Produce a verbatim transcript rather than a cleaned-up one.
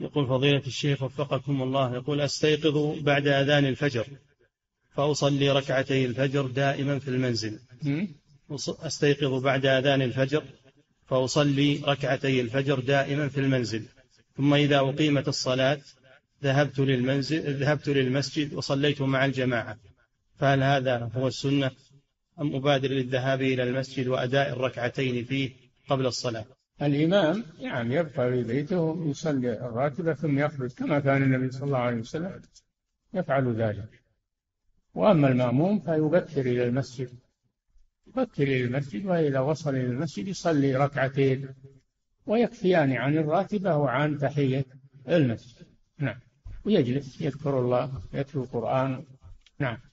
يقول فضيلة الشيخ وفقكم الله، يقول أستيقظ بعد أذان الفجر فأصلي ركعتي الفجر دائما في المنزل. أستيقظ بعد أذان الفجر فأصلي ركعتي الفجر دائما في المنزل، ثم إذا أقيمت الصلاة ذهبت للمنزل ذهبت للمسجد وصليت مع الجماعة، فهل هذا هو السنة أم أبادر للذهاب إلى المسجد وأداء الركعتين فيه قبل الصلاة؟ الإمام يعني يبقى في بيته يصلي الراتبة ثم يخرج كما كان النبي صلى الله عليه وسلم يفعل ذلك. وأما المأموم فيبكر إلى المسجد يبكر إلى المسجد، وإذا وصل إلى المسجد يصلي ركعتين ويكفيان عن الراتبة وعن تحية المسجد. نعم، ويجلس يذكر الله يتلو القرآن. نعم.